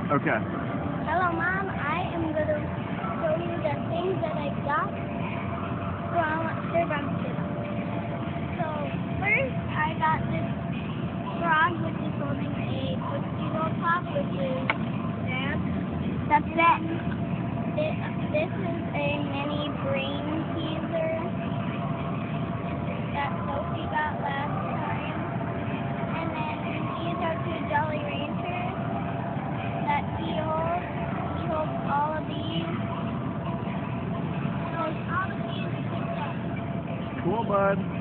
Okay. Hello, Mom. I am going to show you the things that I got from Sir Bumpkin. So, first, I got this frog, which is holding a Tootsie Roll Pop, which is that. That's it. This is a mini brain teaser that Sophie got last time. And then these are two Jolly Ranchers that he holds. He holds all of these. He holds all of these picked up. Cool, bud.